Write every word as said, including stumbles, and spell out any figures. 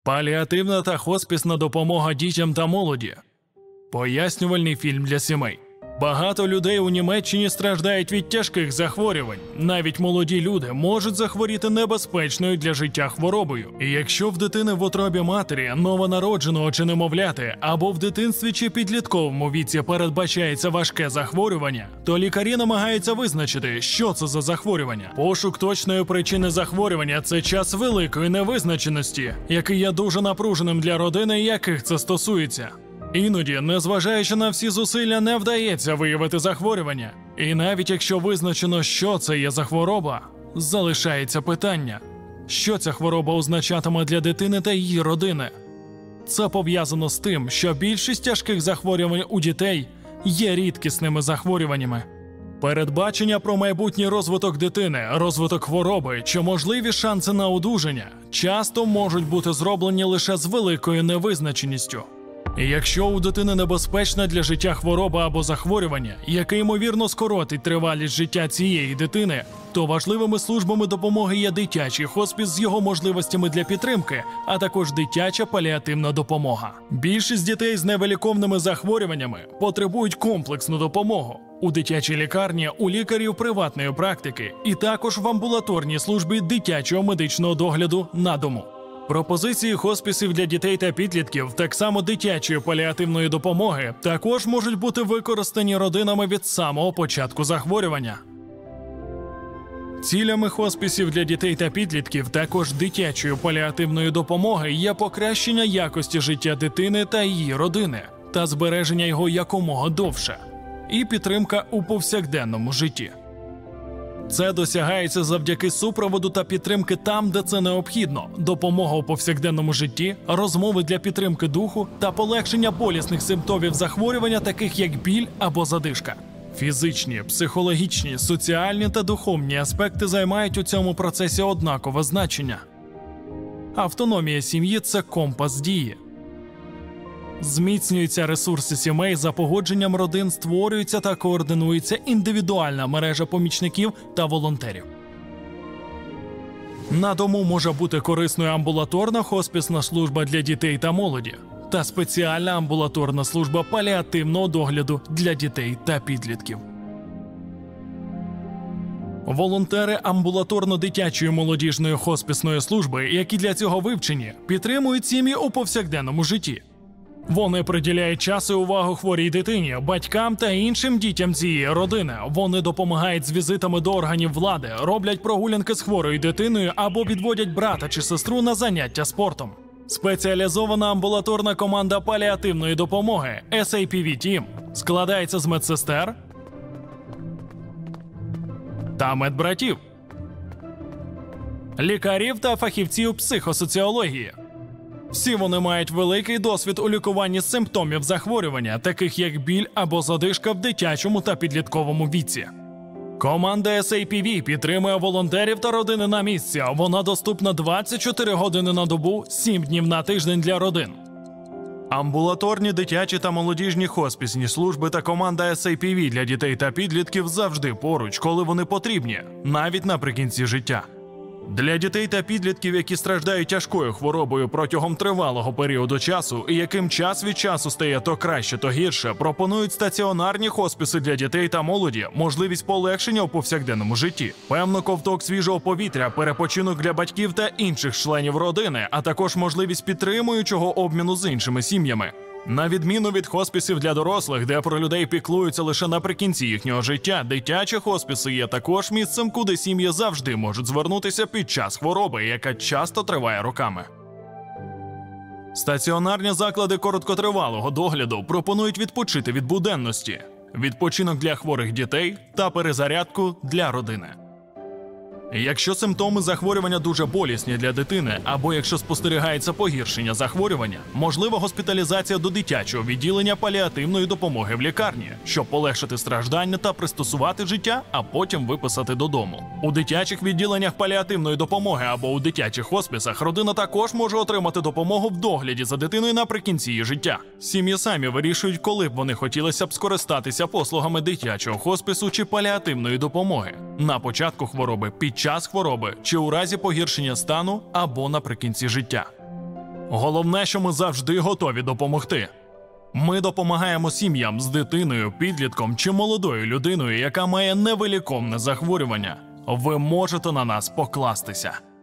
Паліативна та хоспісна допомога дітям та молоді. Пояснювальний фільм для сімей. Багато людей у Німеччині страждають від тяжких захворювань. Навіть молоді люди можуть захворіти небезпечною для життя хворобою. І якщо в дитини в утробі матері, новонародженого чи немовляти, або в дитинстві чи підлітковому віці передбачається важке захворювання, то лікарі намагаються визначити, що це за захворювання. Пошук точної причини захворювання – це час великої невизначеності, який є дуже напруженим для родини, яких це стосується. Іноді, незважаючи на всі зусилля, не вдається виявити захворювання. І навіть якщо визначено, що це є за хвороба, залишається питання, що ця хвороба означатиме для дитини та її родини. Це пов'язано з тим, що більшість тяжких захворювань у дітей є рідкісними захворюваннями. Передбачення про майбутній розвиток дитини, розвиток хвороби чи можливі шанси на одужання часто можуть бути зроблені лише з великою невизначеністю. І якщо у дитини небезпечна для життя хвороба або захворювання, яке ймовірно скоротить тривалість життя цієї дитини, то важливими службами допомоги є дитячий хоспіс з його можливостями для підтримки, а також дитяча паліативна допомога. Більшість дітей з невиліковними захворюваннями потребують комплексну допомогу. У дитячій лікарні, у лікарів приватної практики і також в амбулаторній службі дитячого медичного догляду на дому. Пропозиції хоспісів для дітей та підлітків, так само дитячої паліативної допомоги, також можуть бути використані родинами від самого початку захворювання. Цілями хоспісів для дітей та підлітків, також дитячої паліативної допомоги, є покращення якості життя дитини та її родини та збереження його якомога довше, і підтримка у повсякденному житті. Це досягається завдяки супроводу та підтримки там, де це необхідно, допомога у повсякденному житті, розмови для підтримки духу та полегшення болісних симптомів захворювання, таких як біль або задишка. Фізичні, психологічні, соціальні та духовні аспекти займають у цьому процесі однакове значення. Автономія сім'ї – це компас дії. Зміцнюються ресурси сімей, за погодженням родин створюється та координується індивідуальна мережа помічників та волонтерів. На дому може бути корисною амбулаторна хоспісна служба для дітей та молоді та спеціальна амбулаторна служба паліативного догляду для дітей та підлітків. Волонтери амбулаторно-дитячої молодіжної хоспісної служби, які для цього вивчені, підтримують сім'ї у повсякденному житті. Вони приділяють час і увагу хворій дитині, батькам та іншим дітям цієї родини. Вони допомагають з візитами до органів влади, роблять прогулянки з хворою дитиною або відводять брата чи сестру на заняття спортом. Спеціалізована амбулаторна команда паліативної допомоги ес ей пі ві Team складається з медсестер та медбратів, лікарів та фахівців психосоціології. Всі вони мають великий досвід у лікуванні симптомів захворювання, таких як біль або задишка в дитячому та підлітковому віці. Команда ес ей пі ві підтримує волонтерів та родини на місці. Вона доступна двадцять чотири години на добу, сім днів на тиждень для родин. Амбулаторні дитячі та молодіжні хоспісні служби та команда ес ей пі ві для дітей та підлітків завжди поруч, коли вони потрібні, навіть наприкінці життя. Для дітей та підлітків, які страждають тяжкою хворобою протягом тривалого періоду часу і яким час від часу стає то краще, то гірше, пропонують стаціонарні хосписи для дітей та молоді, можливість полегшення у повсякденному житті, певно ковток свіжого повітря, перепочинок для батьків та інших членів родини, а також можливість підтримуючого обміну з іншими сім'ями. На відміну від хоспісів для дорослих, де про людей піклуються лише наприкінці їхнього життя, дитячі хосписи є також місцем, куди сім'ї завжди можуть звернутися під час хвороби, яка часто триває роками. Стаціонарні заклади короткотривалого догляду пропонують відпочити від буденності, відпочинок для хворих дітей та перезарядку для родини. Якщо симптоми захворювання дуже болісні для дитини, або якщо спостерігається погіршення захворювання, можлива госпіталізація до дитячого відділення паліативної допомоги в лікарні, щоб полегшити страждання та пристосувати життя, а потім виписати додому. У дитячих відділеннях паліативної допомоги або у дитячих хосписах родина також може отримати допомогу в догляді за дитиною наприкінці її життя. Сім'ї самі вирішують, коли б вони хотілося б скористатися послугами дитячого хоспису чи паліативної допомоги. На початку хвороби, під час хвороби чи у разі погіршення стану або наприкінці життя. Головне, що ми завжди готові допомогти. Ми допомагаємо сім'ям з дитиною, підлітком чи молодою людиною, яка має невиліковне захворювання. Ви можете на нас покластися.